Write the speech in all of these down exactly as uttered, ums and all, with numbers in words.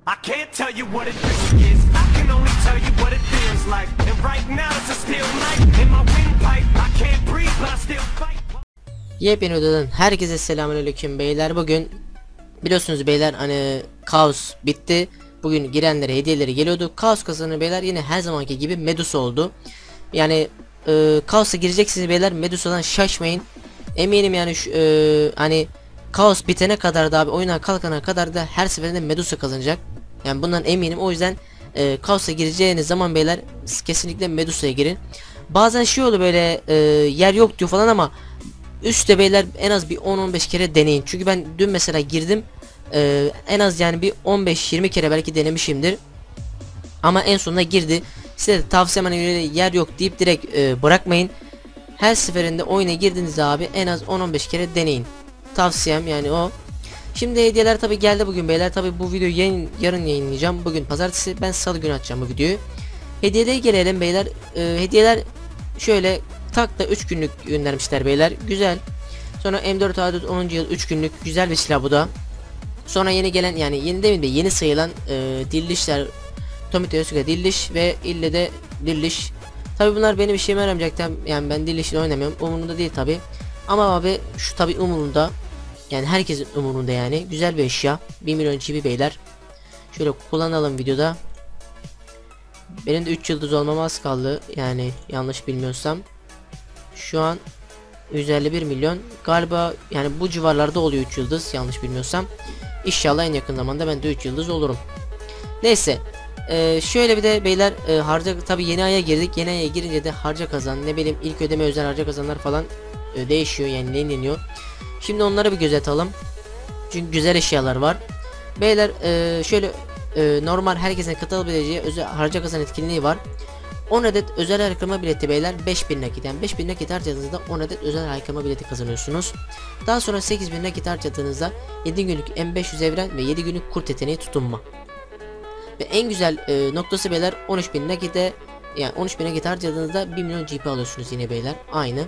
I can't tell you what it really is. I can only tell you what it feels like. And right now it's a still night in my windpipe. I can't breathe but I still fight. Yepyeni videodan herkese selamünaleyküm beyler. Bugün biliyorsunuz beyler hani kaos bitti. Bugün girenlere hediyeleri geliyordu. Kaos kazanır beyler, yine her zamanki gibi Medusa oldu. Yani e, kaosa gireceksiniz beyler, Medusa'dan şaşmayın. Eminim yani şu, e, hani kaos bitene kadar da abi, oyuna kalkana kadar da her seferinde Medusa kazanacak. Yani bundan eminim. O yüzden e, kaosa gireceğiniz zaman beyler kesinlikle Medusa'ya girin. Bazen şey oluyor böyle, e, yer yok diyor falan ama üstte beyler en az bir on on beş kere deneyin. Çünkü ben dün mesela girdim, e, en az yani bir on beş yirmi kere belki denemişimdir. Ama en sonunda girdi. Size de tavsiyem hani yer yok deyip direkt e, bırakmayın. Her seferinde oyuna girdiğinizde abi en az on on beş kere deneyin. Tavsiyem yani o. Şimdi hediyeler tabi geldi bugün beyler. Tabi bu videoyu yayın, yarın yayınlayacağım. Bugün pazartesi, ben salı günü açacağım bu videoyu. Hediyelere gelelim beyler. E, hediyeler şöyle tak da üç günlük göndermişler beyler. Güzel. Sonra M dört A dört onuncu yıl üç günlük güzel bir silah bu da. Sonra yeni gelen, yani yeni değil de yeni sayılan e, dillişler, Tomita Yasuga dilliş ve ille de dilliş. Tabi bunlar benim işime yaramayacak. Yani ben dillişle oynamıyorum. Umurumda değil tabi. Ama abi şu tabi umurunda. Yani herkesin umurunda yani. Güzel bir eşya. bir milyon G B beyler. Şöyle kullanalım videoda. Benim de üç yıldız olmama az kaldı. Yani yanlış bilmiyorsam. Şu an yüz elli bir milyon. Galiba yani bu civarlarda oluyor üç yıldız. Yanlış bilmiyorsam. İnşallah en yakın zamanda ben de üç yıldız olurum. Neyse. Ee, şöyle bir de beyler e, harca, tabi yeni aya girdik. Yeni aya girince de harca kazan, ne bileyim ilk ödeme özel harca kazanlar falan e, değişiyor yani, yenileniyor. Şimdi onlara bir göz atalım. Çünkü güzel eşyalar var. Beyler e, şöyle e, normal herkesin katılabileceği özel harca kazan etkinliği var. on adet özel haykırma bileti beyler, beş bin nakit, yani beş bin nakit harcadığınızda on adet özel haykırma bileti kazanıyorsunuz. Daha sonra sekiz bin nakit harcadığınızda yedi günlük M beş yüz evren ve yedi günlük kurt yeteneği tutunma. Ve en güzel e, noktası beyler, on üç bin nakite, yani on üç bin nakit harcadığınızda bir milyon G P alıyorsunuz yine beyler, aynı.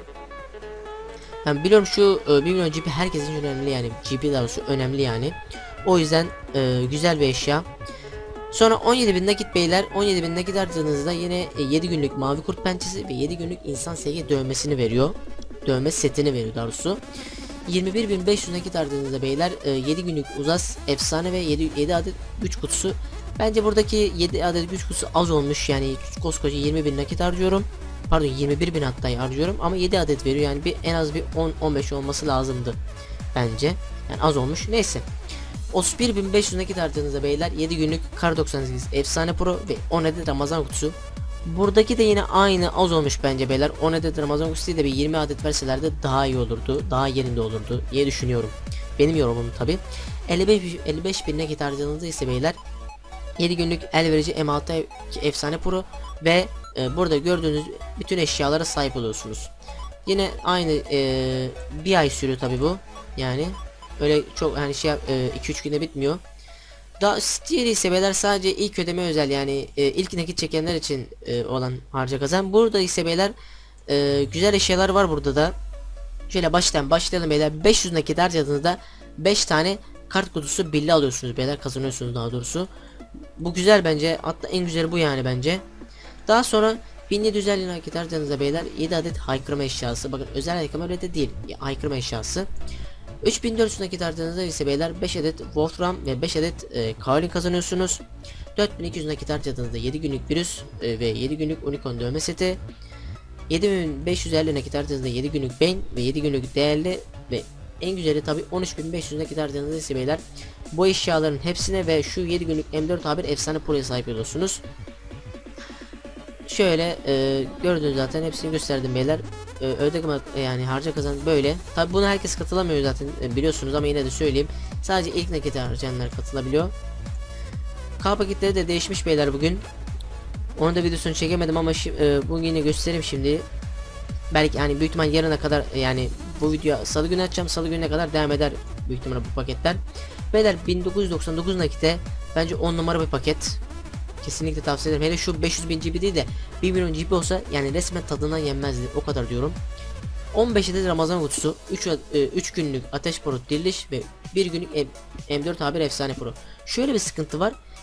Yani biliyorum şu e, bir milyon G P herkesin için önemli, yani G P daha doğrusu önemli yani. O yüzden e, güzel bir eşya. Sonra on yedi bin nakit beyler, on yedi bin nakit harcadığınızda yine e, yedi günlük mavi kurt pençesi ve yedi günlük insan sevgi dövmesini veriyor. Dövme setini veriyor daha doğrusu. yirmi bir bin beş yüz nakit harcadığınızda beyler e, yedi günlük uzas efsane ve yedi, yedi adet güç kutusu. Bence buradaki yedi adet güç kutusu az olmuş, yani koskoca yirmi bin nakit harcıyorum. Pardon, yirmi bir bin hatta harcıyorum ama yedi adet veriyor, yani bir en az bir on on beş olması lazımdı bence. Yani az olmuş. Neyse. otuz bir bin beş yüz nakit harcadığınızda beyler yedi günlük Kar doksan sekiz efsane pro ve on adet Ramazan kutusu. Buradaki de yine aynı, az olmuş bence beyler. on adet Ramazan kutusu değil de bir yirmi adet verseler de daha iyi olurdu. Daha yerinde olurdu diye düşünüyorum. Benim yorumum tabi. elli beş bin nakit harcadığınızda ise beyler yedi günlük el verici M altı efsane pro ve e, burada gördüğünüz bütün eşyalara sahip oluyorsunuz. Yine aynı e, bir ay sürüyor tabi bu. Yani öyle çok hani şey iki üç günde bitmiyor. Daha diğeri ise beyler sadece ilk ödeme özel, yani e, ilk nakit çekenler için e, olan harca kazan. Burada ise beyler e, güzel eşyalar var burada da. Şöyle baştan başlayalım beyler. beş yüz nakit harcadığınızda beş tane kart kutusu billi alıyorsunuz beyler, kazanıyorsunuz daha doğrusu. Bu güzel bence, hatta en güzeli bu yani bence. Daha sonra bin yedi yüz elli nakit harcadığınızda beyler yedi adet haykırma eşyası. Bakın özel haykırma öyle de değil, haykırma eşyası. üç bin dört yüz nakit harcadığınızda ise beyler beş adet Wolfram ve beş adet e, Kaolin kazanıyorsunuz. dört bin iki yüz nakit harcadığınızda yedi günlük virüs e, ve yedi günlük Unicorn dövme seti. yedi bin beş yüz elli nakit harcadığınızda yedi günlük Bane ve yedi günlük değerli ve en güzeli tabi on üç bin beş yüz nakit harcadığınızda ise beyler bu eşyaların hepsine ve şu yedi günlük M dört A bir efsane pro'ya sahip oluyorsunuz. Şöyle e, gördüğünüz zaten hepsini gösterdim beyler. E, ödeme yani harca kazan böyle. Tabi buna herkes katılamıyor zaten e, biliyorsunuz ama yine de söyleyeyim. Sadece ilk nakit harcayanlar katılabiliyor. K paketleri de değişmiş beyler bugün. Onu da videosunu çekemedim ama e, bugün yine göstereyim şimdi. Belki yani büyük ihtimal yarına kadar, yani bu video salı günü açacağım, salı gününe kadar devam eder büyük ihtimal bu paketler. Beyler bin dokuz yüz doksan dokuz nakite bence on numara bir paket. Kesinlikle tavsiye ederim. Hele şu beş yüz bin G B değil de bir milyon G B olsa yani resmen tadından yenmezdi, o kadar diyorum. on beş adet Ramazan kutusu, üç, üç günlük Ateş Pro diriliş ve bir günlük M dört A bir efsane pro. Şöyle bir sıkıntı var.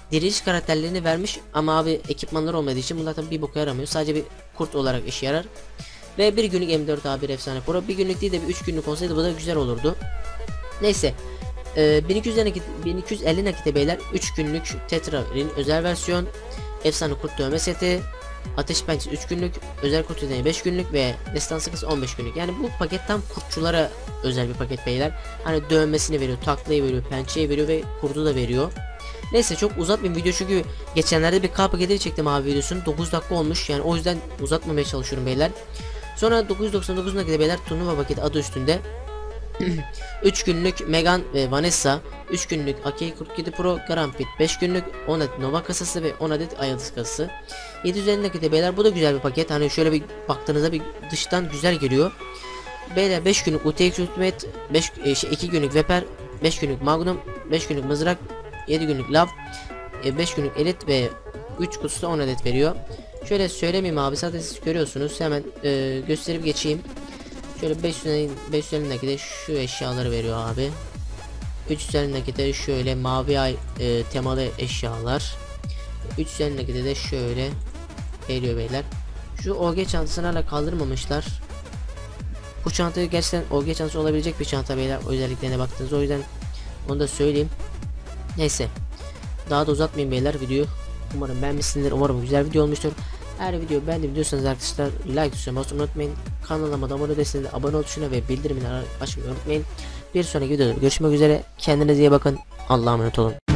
diriliş karakterlerini vermiş ama abi ekipmanlar olmadığı için bunlar tabi bir boka yaramıyor. Sadece bir kurt olarak işe yarar. Ve bir günlük M dört A bir efsane pro. Bir günlük değil de bir üç günlük olsaydı bu da güzel olurdu. Neyse. Ee, bin iki yüz nakit, bin iki yüz elli nakite beyler üç günlük Tetra'nın özel versiyon. Efsane kurt dövme seti. Ateş pençesi üç günlük. Özel kurt yeteneği beş günlük ve destansı kız on beş günlük. Yani bu paket tam kurtçulara özel bir paket beyler. Hani dövmesini veriyor, taklayı veriyor, pençeyi veriyor ve kurdu da veriyor. Neyse çok uzatmayayım video çünkü geçenlerde bir K paketi çektim abi videosunu. dokuz dakika olmuş yani o yüzden uzatmamaya çalışıyorum beyler. Sonra dokuz yüz doksan dokuz nakite beyler turnuva paketi adı üstünde. üç günlük Megan ve Vanessa, üç günlük A K kırk yedi Pro Garampit, beş günlük on adet Nova kasası ve on adet Ayıldız kasası. yedi yüz elli nakite beyler bu da güzel bir paket. Hani şöyle bir baktığınızda bir dıştan güzel geliyor. Beyler beş günlük U T X Ultimate, beş, e, şey, iki günlük Veper, beş günlük Magnum, beş günlük Mızrak, yedi günlük Love, e, beş günlük Elite ve üç kutusu on adet veriyor. Şöyle söylemeyeyim abi, zaten siz görüyorsunuz. Hemen e, gösterip geçeyim. Şöyle beş yüz elli de şu eşyaları veriyor abi. üç yüz elli de şöyle mavi ay e, temalı eşyalar. üç yüz elli de şöyle veriyor beyler. Şu O G çantasını hala kaldırmamışlar. Bu çantayı gerçekten O G çantası olabilecek bir çanta beyler, özelliklerine baktınız, o yüzden onu da söyleyeyim. Neyse daha da uzatmayayım beyler videoyu. Umarım beğenmişsinizdir, umarım güzel video olmuştur. Eğer video beğendim diyorsanız arkadaşlar like tuşuna basmayı unutmayın. Kanalıma da abone değilseniz abone ol tuşuna ve bildirimleri açmayı unutmayın. Bir sonraki videoda görüşmek üzere. Kendinize iyi bakın. Allah'a emanet olun.